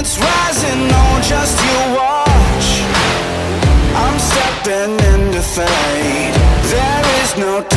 It's rising on, just you watch. I'm stepping into fate. There is no